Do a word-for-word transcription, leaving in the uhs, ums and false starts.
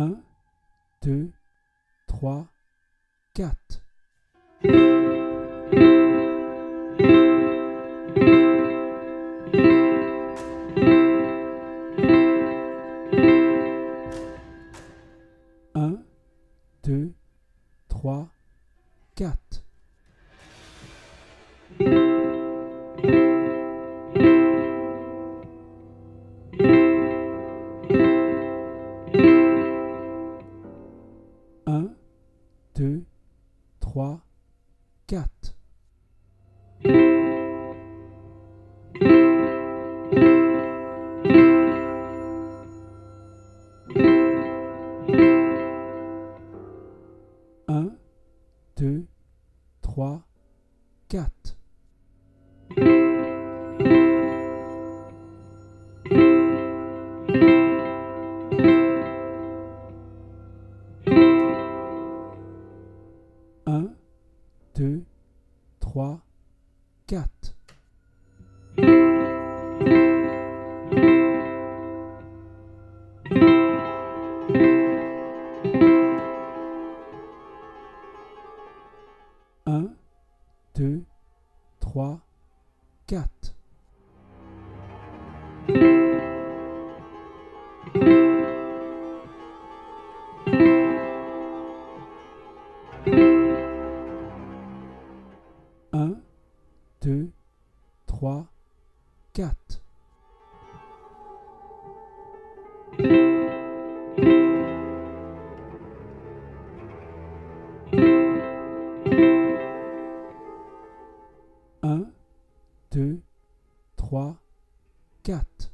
un, deux, trois, quatre. Un, deux, trois, quatre. Un, deux, trois, quatre. Un, deux, trois, quatre. Un, deux, trois, quatre. Un, deux, trois, quatre. Un, deux, trois, quatre. Un, deux, trois, quatre.